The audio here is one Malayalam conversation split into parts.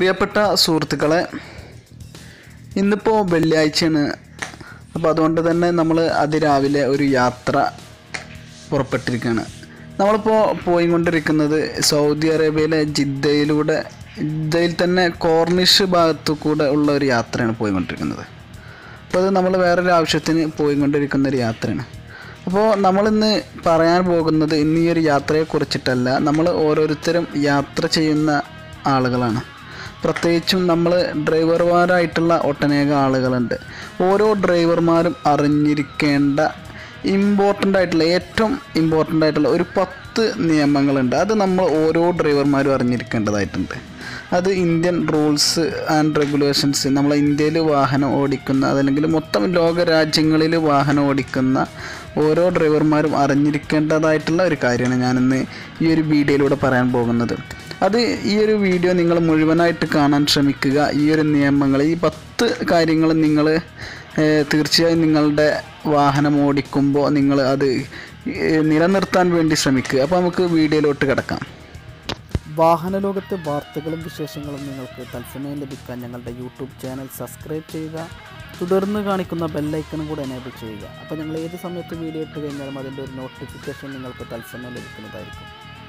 പ്രിയപ്പെട്ട സുഹൃത്തുക്കളെ, ഇന്നിപ്പോൾ വെള്ളിയാഴ്ചയാണ്. അപ്പോൾ അതുകൊണ്ട് തന്നെ നമ്മൾ അതിരാവിലെ ഒരു യാത്ര പുറപ്പെട്ടിരിക്കുകയാണ്. നമ്മളിപ്പോൾ പോയിക്കൊണ്ടിരിക്കുന്നത് സൗദി അറേബ്യയിലെ ജിദ്ദയിൽ തന്നെ കോർണിഷ് ഭാഗത്തു കൂടെ ഉള്ള ഒരു യാത്രയാണ് പോയിക്കൊണ്ടിരിക്കുന്നത്. അപ്പോൾ അത് നമ്മൾ വേറൊരു ആവശ്യത്തിന് പോയിക്കൊണ്ടിരിക്കുന്ന ഒരു യാത്രയാണ്. അപ്പോൾ നമ്മളിന്ന് പറയാൻ പോകുന്നത് ഇന്ന് ഈ ഒരു യാത്രയെക്കുറിച്ചിട്ടല്ല, നമ്മൾ ഓരോരുത്തരും യാത്ര ചെയ്യുന്ന ആളുകളാണ്. പ്രത്യേകിച്ചും നമ്മൾ ഡ്രൈവർമാരായിട്ടുള്ള ഒട്ടനേകം ആളുകളുണ്ട്. ഓരോ ഡ്രൈവർമാരും അറിഞ്ഞിരിക്കേണ്ട ഏറ്റവും ഇമ്പോർട്ടൻ്റ് ആയിട്ടുള്ള ഒരു 10 നിയമങ്ങളുണ്ട്. അത് നമ്മൾ ഓരോ ഡ്രൈവർമാരും അറിഞ്ഞിരിക്കേണ്ടതായിട്ടുണ്ട്. അത് ഇന്ത്യൻ റൂൾസ് ആൻഡ് റെഗുലേഷൻസ്, നമ്മളെ ഇന്ത്യയിൽ വാഹനം ഓടിക്കുന്ന അതല്ലെങ്കിൽ മൊത്തം ലോക രാജ്യങ്ങളിൽ വാഹനം ഓടിക്കുന്ന ഓരോ ഡ്രൈവർമാരും അറിഞ്ഞിരിക്കേണ്ടതായിട്ടുള്ള ഒരു കാര്യമാണ് ഞാനിന്ന് ഈ ഒരു വീഡിയോയിലൂടെ പറയാൻ പോകുന്നത്. അത് ഈ ഒരു വീഡിയോ നിങ്ങൾ മുഴുവനായിട്ട് കാണാൻ ശ്രമിക്കുക. ഈ ഒരു നിയമങ്ങൾ, ഈ 10 കാര്യങ്ങൾ നിങ്ങൾ തീർച്ചയായും നിങ്ങളുടെ വാഹനം ഓടിക്കുമ്പോൾ നിങ്ങൾ അത് നിലനിർത്താൻ വേണ്ടി ശ്രമിക്കുക. അപ്പോൾ നമുക്ക് വീഡിയോയിലോട്ട് കിടക്കാം. വാഹന ലോകത്തെ വാർത്തകളും വിശേഷങ്ങളും നിങ്ങൾക്ക് തത്സമയം ലഭിക്കാൻ ഞങ്ങളുടെ യൂട്യൂബ് ചാനൽ സബ്സ്ക്രൈബ് ചെയ്യുക. തുടർന്ന് കാണിക്കുന്ന ബെല്ലൈക്കണും കൂടെ എനേബിൾ ചെയ്യുക. അപ്പോൾ ഞങ്ങൾ ഏത് സമയത്ത് വീഡിയോ ഇട്ട് കഴിഞ്ഞാലും അതിൻ്റെ ഒരു നോട്ടിഫിക്കേഷൻ നിങ്ങൾക്ക് തത്സമയം ലഭിക്കുന്നതായിരിക്കും.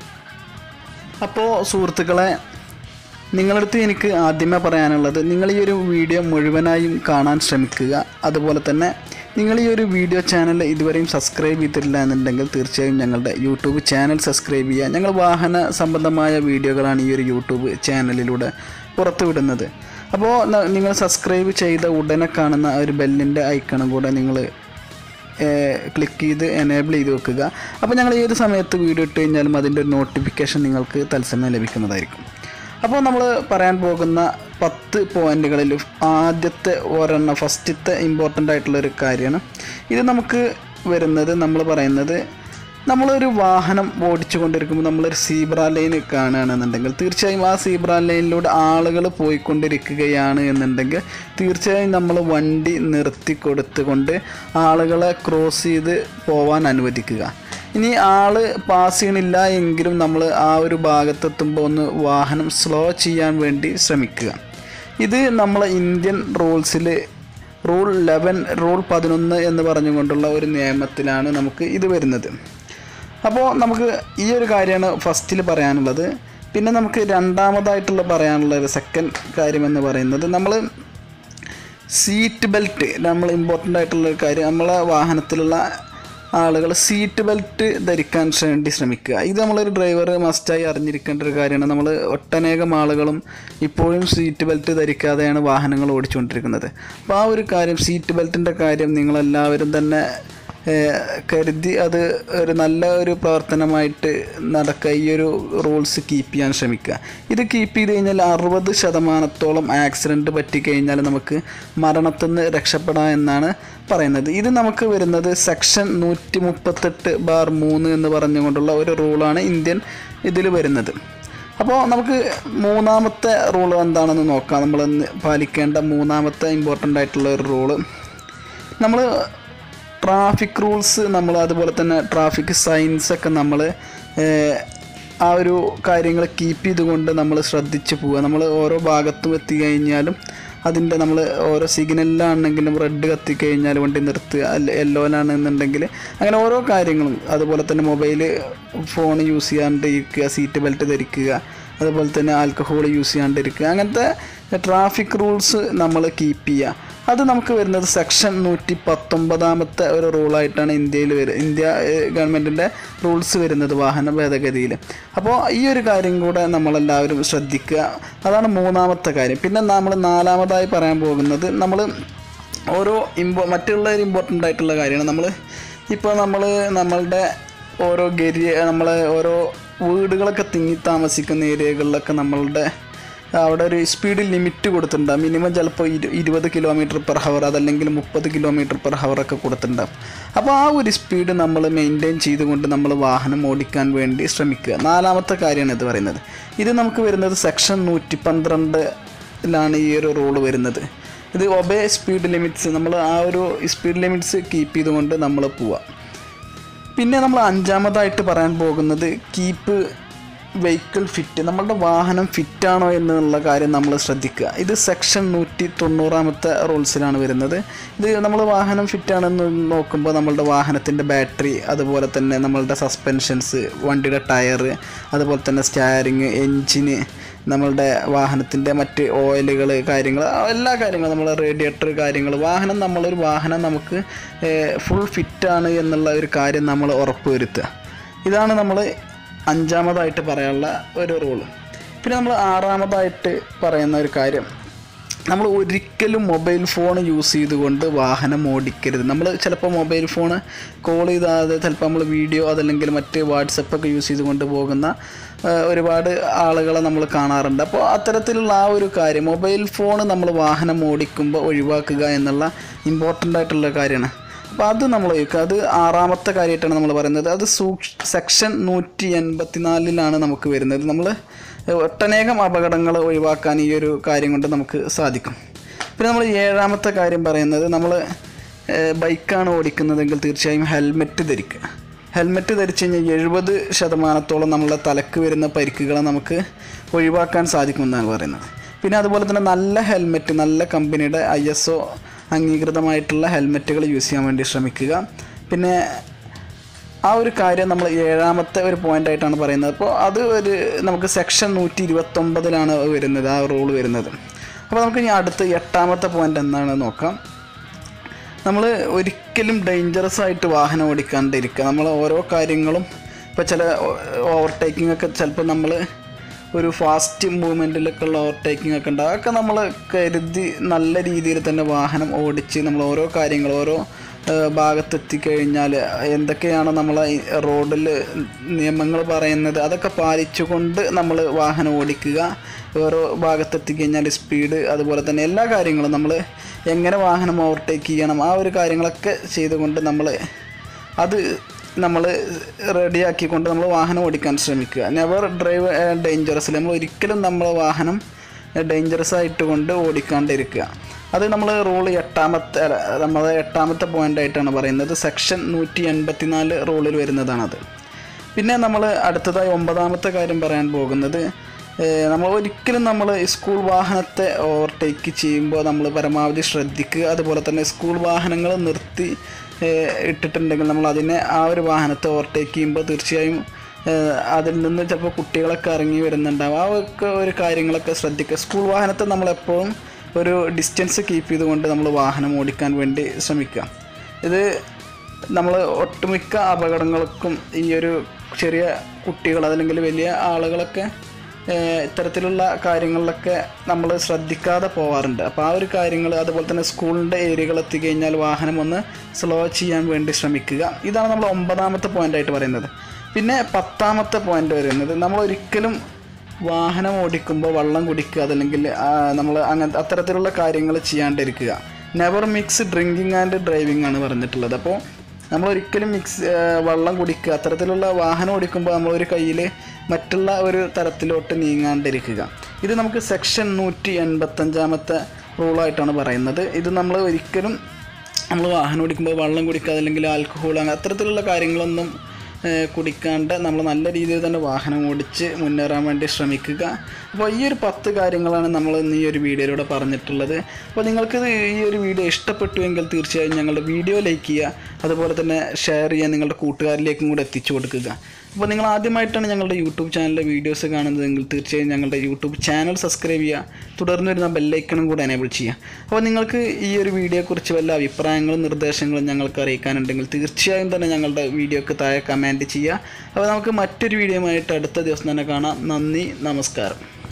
അപ്പോൾ സുഹൃത്തുക്കളെ, നിങ്ങളടുത്ത് എനിക്ക് ആദ്യമേ പറയാനുള്ളത്, നിങ്ങൾ ഈ ഒരു വീഡിയോ മുഴുവനായും കാണാൻ ശ്രമിക്കുക. അതുപോലെ തന്നെ നിങ്ങൾ ഈ ഒരു വീഡിയോ ചാനൽ ഇതുവരെയും സബ്സ്ക്രൈബ് ചെയ്തിട്ടില്ല എന്നുണ്ടെങ്കിൽ തീർച്ചയായും ഞങ്ങളുടെ യൂട്യൂബ് ചാനൽ സബ്സ്ക്രൈബ് ചെയ്യുക. ഞങ്ങൾ വാഹന സംബന്ധമായ വീഡിയോകളാണ് ഈ ഒരു യൂട്യൂബ് ചാനലിലൂടെ പുറത്തുവിടുന്നത്. അപ്പോൾ നിങ്ങൾ സബ്സ്ക്രൈബ് ചെയ്ത ഉടനെ കാണുന്ന ഒരു ബെല്ലിൻ്റെ ഐക്കണും കൂടെ നിങ്ങൾ ക്ലിക്ക് ചെയ്ത് എനേബിൾ ചെയ്ത് വെക്കുക. അപ്പോൾ ഞങ്ങൾ ഏത് സമയത്ത് വീഡിയോ ഇട്ട് കഴിഞ്ഞാലും അതിൻ്റെ ഒരു നോട്ടിഫിക്കേഷൻ നിങ്ങൾക്ക് തത്സമയം ലഭിക്കുന്നതായിരിക്കും. അപ്പോൾ നമ്മൾ പറയാൻ പോകുന്ന 10 പോയിന്റുകളിൽ ആദ്യത്തെ ഫസ്റ്റത്തെ ഇമ്പോർട്ടൻ്റ് ആയിട്ടുള്ളൊരു കാര്യമാണ് ഇത്. നമുക്ക് വരുന്നത്, നമ്മൾ പറയുന്നത്, നമ്മളൊരു വാഹനം ഓടിച്ചു കൊണ്ടിരിക്കുമ്പോൾ നമ്മളൊരു സീബ്ര ലൈൻ കാണുകയാണെന്നുണ്ടെങ്കിൽ തീർച്ചയായും ആ സീബ്ര ലൈനിലൂടെ ആളുകൾ പോയിക്കൊണ്ടിരിക്കുകയാണ് എന്നുണ്ടെങ്കിൽ തീർച്ചയായും നമ്മൾ വണ്ടി നിർത്തി കൊടുത്തുകൊണ്ട് ആളുകളെ ക്രോസ് ചെയ്ത് പോവാൻ അനുവദിക്കുക. ഇനി ആൾ പാസ് ചെയ്യണില്ല എങ്കിലും നമ്മൾ ആ ഒരു ഭാഗത്തെത്തുമ്പോൾ ഒന്ന് വാഹനം സ്ലോ ചെയ്യാൻ വേണ്ടി ശ്രമിക്കുക. ഇത് നമ്മളെ ഇന്ത്യൻ റൂൾസിൽ റൂൾ 11 എന്ന് പറഞ്ഞുകൊണ്ടുള്ള ഒരു നിയമത്തിലാണ് നമുക്ക് ഇത് വരുന്നത്. അപ്പോൾ നമുക്ക് ഈ ഒരു കാര്യമാണ് ഫസ്റ്റിൽ പറയാനുള്ളത്. പിന്നെ നമുക്ക് രണ്ടാമതായിട്ടുള്ള പറയാനുള്ള ഒരു സെക്കൻഡ് കാര്യമെന്ന് പറയുന്നത്, നമ്മൾ സീറ്റ് ബെൽറ്റ്, നമ്മൾ ഇമ്പോർട്ടൻ്റ് ആയിട്ടുള്ളൊരു കാര്യം, നമ്മളെ വാഹനത്തിലുള്ള ആളുകൾ സീറ്റ് ബെൽറ്റ് ധരിക്കാൻ വേണ്ടി ശ്രമിക്കുക. ഇത് നമ്മളൊരു ഡ്രൈവർ മസ്റ്റായി അറിഞ്ഞിരിക്കേണ്ട ഒരു കാര്യമാണ്. നമ്മൾ ഒട്ടനേകം ആളുകളും ഇപ്പോഴും സീറ്റ് ബെൽറ്റ് ധരിക്കാതെയാണ് വാഹനങ്ങൾ ഓടിച്ചുകൊണ്ടിരിക്കുന്നത്. അപ്പോൾ ആ ഒരു കാര്യം, സീറ്റ് ബെൽറ്റിൻ്റെ കാര്യം നിങ്ങളെല്ലാവരും തന്നെ കരുതി അത് ഒരു നല്ല ഒരു പ്രവർത്തനമായിട്ട് നടക്കുക. ഈ ഒരു റൂൾസ് കീപ്പ് ചെയ്യാൻ ശ്രമിക്കുക. ഇത് കീപ്പ് ചെയ്ത് കഴിഞ്ഞാൽ 60% ആക്സിഡൻറ്റ് പറ്റിക്കഴിഞ്ഞാൽ നമുക്ക് മരണത്തിൽ നിന്ന് രക്ഷപ്പെടാം എന്നാണ് പറയുന്നത്. ഇത് നമുക്ക് വരുന്നത് സെക്ഷൻ 138/3 എന്ന് പറഞ്ഞുകൊണ്ടുള്ള ഒരു റൂളാണ് ഇന്ത്യൻ ഇതിൽ വരുന്നത്. അപ്പോൾ നമുക്ക് മൂന്നാമത്തെ റൂൾ എന്താണെന്ന് നോക്കാം. നമ്മൾ പാലിക്കേണ്ട മൂന്നാമത്തെ ഇമ്പോർട്ടൻ്റ് ആയിട്ടുള്ള ഒരു റൂള്, നമ്മൾ ട്രാഫിക് റൂൾസ്, നമ്മൾ അതുപോലെ തന്നെ ട്രാഫിക് സൈൻസൊക്കെ നമ്മൾ ആ ഒരു കാര്യങ്ങൾ കീപ്പ് ചെയ്തുകൊണ്ട് നമ്മൾ ശ്രദ്ധിച്ച് പോവുക. നമ്മൾ ഓരോ ഭാഗത്തും എത്തിക്കഴിഞ്ഞാലും അതിൻ്റെ നമ്മൾ ഓരോ സിഗ്നലിലാണെങ്കിലും റെഡ് കത്തിക്കഴിഞ്ഞാൽ വണ്ടി നിർത്തുക, യെല്ലോയിലാണെന്നുണ്ടെങ്കിൽ അങ്ങനെ ഓരോ കാര്യങ്ങളും. അതുപോലെ തന്നെ ഫോൺ യൂസ് ചെയ്യാണ്ടിരിക്കുക, സീറ്റ് ബെൽറ്റ് ധരിക്കുക, അതുപോലെ തന്നെ ആൽക്കഹോൾ യൂസ് ചെയ്യാണ്ടിരിക്കുക. അങ്ങനത്തെ ട്രാഫിക് റൂൾസ് നമ്മൾ കീപ്പ് ചെയ്യുക. അത് നമുക്ക് വരുന്നത് സെക്ഷൻ 119 ഒരു റൂളായിട്ടാണ് ഇന്ത്യ ഗവൺമെൻറ്റിൻ്റെ റൂൾസ് വരുന്നത് വാഹന ഭേദഗതിയിൽ. അപ്പോൾ ഈ ഒരു കാര്യം കൂടെ നമ്മളെല്ലാവരും ശ്രദ്ധിക്കുക. അതാണ് മൂന്നാമത്തെ കാര്യം. പിന്നെ നമ്മൾ നാലാമതായി പറയാൻ പോകുന്നത്, നമ്മൾ മറ്റുള്ള ഒരു ഇമ്പോർട്ടൻ്റ് ആയിട്ടുള്ള കാര്യമാണ്. നമ്മളുടെ നമ്മളെ ഓരോ വീടുകളൊക്കെ തിങ്ങി താമസിക്കുന്ന ഏരിയകളിലൊക്കെ അവിടെ ഒരു സ്പീഡ് ലിമിറ്റ് കൊടുത്തിട്ടുണ്ടാകും. മിനിമം ചിലപ്പോൾ 20 km/h അതല്ലെങ്കിൽ 30 km/h ഒക്കെ കൊടുത്തിട്ടുണ്ടാകും. അപ്പോൾ ആ ഒരു സ്പീഡ് നമ്മൾ മെയിൻറ്റെയിൻ ചെയ്തുകൊണ്ട് നമ്മൾ വാഹനം ഓടിക്കാൻ വേണ്ടി ശ്രമിക്കുക. നാലാമത്തെ കാര്യമാണ് ഇത് പറയുന്നത്. ഇത് നമുക്ക് വരുന്നത് സെക്ഷൻ 112 ഈ ഒരു റൂള് വരുന്നത്. ഇത് ഒബേ സ്പീഡ് ലിമിറ്റ്സ്, നമ്മൾ ആ ഒരു സ്പീഡ് ലിമിറ്റ്സ് കീപ്പ് ചെയ്തുകൊണ്ട് നമ്മൾ പോവുക. പിന്നെ നമ്മൾ അഞ്ചാമതായിട്ട് പറയാൻ പോകുന്നത് കീപ്പ് വെഹിക്കിൾ ഫിറ്റ്, നമ്മളുടെ വാഹനം ഫിറ്റാണോ എന്നുള്ള കാര്യം നമ്മൾ ശ്രദ്ധിക്കുക. ഇത് സെക്ഷൻ 190 റൂൾസിലാണ് വരുന്നത്. ഇത് നമ്മൾ വാഹനം ഫിറ്റാണെന്ന് നോക്കുമ്പോൾ നമ്മളുടെ വാഹനത്തിൻ്റെ ബാറ്ററി, അതുപോലെ തന്നെ നമ്മളുടെ സസ്പെൻഷൻസ്, വണ്ടിയുടെ ടയർ, അതുപോലെ തന്നെ സ്റ്റയറിങ്, എൻജിന്, നമ്മളുടെ വാഹനത്തിൻ്റെ മറ്റ് ഓയിലുകൾ, കാര്യങ്ങൾ, എല്ലാ കാര്യങ്ങളും, നമ്മൾ റേഡിയേറ്റർ കാര്യങ്ങൾ, നമ്മളൊരു വാഹനം നമുക്ക് ഫുൾ ഫിറ്റാണ് എന്നുള്ള ഒരു കാര്യം നമ്മൾ ഉറപ്പുവരുത്തുക. ഇതാണ് നമ്മൾ 5ാമതായിട്ട് പറയാനുള്ള ഒരു റൂള്. പിന്നെ നമ്മൾ 6ാമതായിട്ട് പറയുന്ന ഒരു കാര്യം, നമ്മൾ ഒരിക്കലും മൊബൈൽ ഫോൺ യൂസ് ചെയ്തുകൊണ്ട് വാഹനം ഓടിക്കരുത്. നമ്മൾ ചിലപ്പോൾ മൊബൈൽ ഫോൺ കോൾ ചെയ്താതെ ചിലപ്പോൾ നമ്മൾ വീഡിയോ അതല്ലെങ്കിൽ മറ്റ് വാട്സപ്പൊക്കെ യൂസ് ചെയ്തുകൊണ്ട് പോകുന്ന ഒരുപാട് ആളുകളെ നമ്മൾ കാണാറുണ്ട്. അപ്പോൾ അത്തരത്തിലുള്ള ആ ഒരു കാര്യം, മൊബൈൽ ഫോൺ നമ്മൾ വാഹനം ഓടിക്കുമ്പോൾ ഒഴിവാക്കുക എന്നുള്ള ഇമ്പോർട്ടൻ്റ് ആയിട്ടുള്ള കാര്യമാണ്. അപ്പോൾ അത് നമ്മൾ ഒഴിക്കുക. അത് 6ാമത്തെ കാര്യമായിട്ടാണ് നമ്മൾ പറയുന്നത്. അത് സെക്ഷൻ 184 നമുക്ക് വരുന്നത്. നമ്മൾ ഒട്ടനേകം അപകടങ്ങൾ ഒഴിവാക്കാൻ ഈ ഒരു കാര്യം കൊണ്ട് നമുക്ക് സാധിക്കും. പിന്നെ നമ്മൾ 7ാമത്തെ കാര്യം പറയുന്നത്, നമ്മൾ ബൈക്കാണ് ഓടിക്കുന്നതെങ്കിൽ തീർച്ചയായും ഹെൽമെറ്റ് ധരിക്കുക. ഹെൽമെറ്റ് ധരിച്ചു കഴിഞ്ഞാൽ 70% നമ്മളുടെ തലക്ക് വരുന്ന പരിക്കുകളെ നമുക്ക് ഒഴിവാക്കാൻ സാധിക്കുമെന്നാണ് പറയുന്നത്. പിന്നെ അതുപോലെ തന്നെ നല്ല ഹെൽമെറ്റ്, നല്ല കമ്പനിയുടെ ISO അംഗീകൃതമായിട്ടുള്ള ഹെൽമെറ്റുകൾ യൂസ് ചെയ്യാൻ വേണ്ടി ശ്രമിക്കുക. പിന്നെ ആ ഒരു കാര്യം നമ്മൾ 7ാമത്തെ ഒരു പോയിൻ്റായിട്ടാണ് പറയുന്നത്. അപ്പോൾ അത് നമുക്ക് സെക്ഷൻ 129 വരുന്നത്, ആ റൂൾ വരുന്നത്. അപ്പോൾ നമുക്ക് ഇനി അടുത്ത് 8ാമത്തെ പോയിൻ്റ് എന്താണെന്ന് നോക്കാം. നമ്മൾ ഒരിക്കലും ഡേഞ്ചറസ് ആയിട്ട് വാഹനം ഓടിക്കാണ്ടിരിക്കുക. നമ്മൾ ഓരോ കാര്യങ്ങളും, ഇപ്പോൾ ചില ഓവർടേക്കിംഗ് ഒക്കെ ചിലപ്പോൾ നമ്മൾ ഒരു ഫാസ്റ്റ് മൂവ്മെൻറ്റിലൊക്കെ ഉള്ള ഓവർടേക്കിംഗ് ഒക്കെ ഉണ്ട്. അതൊക്കെ നമ്മൾ കരുതി നല്ല രീതിയിൽ തന്നെ വാഹനം ഓടിച്ച് നമ്മൾ ഓരോ കാര്യങ്ങൾ, ഓരോ ഭാഗത്തെത്തിക്കഴിഞ്ഞാൽ എന്തൊക്കെയാണ് നമ്മൾ റോഡിൽ നിയമങ്ങൾ പറയുന്നത് അതൊക്കെ പാലിച്ചുകൊണ്ട് നമ്മൾ വാഹനം ഓടിക്കുക. ഓരോ ഭാഗത്തെത്തിക്കഴിഞ്ഞാൽ സ്പീഡ്, അതുപോലെ തന്നെ എല്ലാ കാര്യങ്ങളും നമ്മൾ എങ്ങനെ വാഹനം ഓവർടേക്ക് ചെയ്യണം, ആ ഒരു കാര്യങ്ങളൊക്കെ ചെയ്തുകൊണ്ട് നമ്മൾ റെഡിയാക്കിക്കൊണ്ട് നമ്മൾ വാഹനം ഓടിക്കാൻ ശ്രമിക്കുക. നെവർ ഡ്രൈവ് ഡേഞ്ചറസ്ലി, നമ്മൾ ഒരിക്കലും നമ്മൾ വാഹനം ഡേഞ്ചറസ് ആയിട്ട് കൊണ്ട് ഓടിക്കാണ്ടിരിക്കുക. അത് നമ്മൾ റൂൾ 8ാമത്തെ പോയിൻ്റായിട്ടാണ് പറയുന്നത്. സെക്ഷൻ 184 റൂളിൽ വരുന്നതാണത്. പിന്നെ നമ്മൾ അടുത്തതായി 9ാമത്തെ കാര്യം പറയാൻ പോകുന്നത്, നമ്മൾ ഒരിക്കലും നമ്മൾ സ്കൂൾ വാഹനത്തെ ഓവർടേക്ക് ചെയ്യുമ്പോൾ നമ്മൾ പരമാവധി ശ്രദ്ധിക്കുക. അതുപോലെ തന്നെ സ്കൂൾ വാഹനങ്ങൾ നിർത്തി ഇട്ടിട്ടുണ്ടെങ്കിൽ നമ്മൾ ആ ഒരു വാഹനത്തെ ഓവർടേക്ക് ചെയ്യുമ്പോൾ തീർച്ചയായും അതിൽ നിന്ന് ചിലപ്പോൾ കുട്ടികളൊക്കെ ഇറങ്ങി വരുന്നുണ്ടാവും. ആ ഒരു കാര്യങ്ങളൊക്കെ ശ്രദ്ധിക്കുക. സ്കൂൾ വാഹനത്തെ നമ്മളെപ്പോഴും ഒരു ഡിസ്റ്റൻസ് കീപ്പ് ചെയ്തുകൊണ്ട് നമ്മൾ വാഹനം ഓടിക്കാൻ വേണ്ടി ശ്രമിക്കുക. ഇത് നമ്മൾ ഒട്ടുമിക്ക അപകടങ്ങൾക്കും ഈ ഒരു ചെറിയ കുട്ടികൾ അതല്ലെങ്കിൽ വലിയ ആളുകളൊക്കെ ഇത്തരത്തിലുള്ള കാര്യങ്ങളിലൊക്കെ നമ്മൾ ശ്രദ്ധിക്കാതെ പോകാറുണ്ട്. അപ്പോൾ ആ ഒരു കാര്യങ്ങൾ, അതുപോലെ തന്നെ സ്കൂളിൻ്റെ ഏരിയകൾ എത്തിക്കഴിഞ്ഞാൽ വാഹനം ഒന്ന് സ്ലോ ചെയ്യാൻ വേണ്ടി ശ്രമിക്കുക. ഇതാണ് നമ്മൾ 9ാമത്തെ പോയിൻ്റായിട്ട് പറയുന്നത്. പിന്നെ 10ാമത്തെ പോയിൻ്റ് വരുന്നത്, നമ്മൾ ഒരിക്കലും വാഹനം ഓടിക്കുമ്പോൾ വെള്ളം കുടിക്കുക അതല്ലെങ്കിൽ നമ്മൾ അത്തരത്തിലുള്ള കാര്യങ്ങൾ ചെയ്യാണ്ടിരിക്കുക. Never mix drinking and driving ആണ് പറഞ്ഞിട്ടുള്ളത്. അപ്പോൾ നമ്മൾ ഒരിക്കലും വെള്ളം കുടിക്കുക, അത്തരത്തിലുള്ള വാഹനം ഓടിക്കുമ്പോൾ നമ്മളൊരു കയ്യിൽ മറ്റുള്ള ഒരു തരത്തിലോട്ട് നീങ്ങാണ്ടിരിക്കുക. ഇത് നമുക്ക് സെക്ഷൻ 185 റൂളായിട്ടാണ് പറയുന്നത്. ഇത് നമ്മൾ ഒരിക്കലും നമ്മൾ വാഹനം ഓടിക്കുമ്പോൾ വെള്ളം കുടിക്കുക അല്ലെങ്കിൽ ആൽക്കഹോൾ അത്തരത്തിലുള്ള കാര്യങ്ങളൊന്നും കുടിക്കാണ്ട് നമ്മൾ നല്ല രീതിയിൽ തന്നെ വാഹനം ഓടിച്ച് മുന്നേറാൻ വേണ്ടി ശ്രമിക്കുക. അപ്പോൾ ഈ ഒരു 10 കാര്യങ്ങളാണ് നമ്മൾ ഇന്ന് ഈ ഒരു വീഡിയോയിലൂടെ പറഞ്ഞിട്ടുള്ളത്. അപ്പോൾ നിങ്ങൾക്ക് ഈ ഒരു വീഡിയോ ഇഷ്ടപ്പെട്ടുവെങ്കിൽ തീർച്ചയായും ഞങ്ങളുടെ വീഡിയോ ലൈക്ക് ചെയ്യുക, അതുപോലെ തന്നെ ഷെയർ ചെയ്യുക, നിങ്ങളുടെ കൂട്ടുകാരിലേക്കും കൂടെ എത്തിച്ചു കൊടുക്കുക. അപ്പോൾ നിങ്ങൾ ആദ്യമായിട്ടാണ് ഞങ്ങളുടെ യൂട്യൂബ് ചാനലിലെ വീഡിയോസ് കാണുന്നതെങ്കിൽ തീർച്ചയായും ഞങ്ങളുടെ യൂട്യൂബ് ചാനൽ സബ്സ്ക്രൈബ് ചെയ്യുക, തുടർന്ന് വരുന്ന ബെല്ലൈക്കണും കൂടെ എനേബിൾ ചെയ്യുക. അപ്പോൾ നിങ്ങൾക്ക് ഈ ഒരു വീഡിയോയെക്കുറിച്ച് വല്ല അഭിപ്രായങ്ങളും നിർദ്ദേശങ്ങളും ഞങ്ങൾക്ക് അറിയിക്കാനുണ്ടെങ്കിൽ തീർച്ചയായും തന്നെ ഞങ്ങളുടെ വീഡിയോക്ക് താഴെ കമൻറ്റ് ചെയ്യുക. അപ്പോൾ നമുക്ക് മറ്റൊരു വീഡിയോയുമായിട്ട് അടുത്ത ദിവസം തന്നെ കാണാം. നന്ദി, നമസ്കാരം.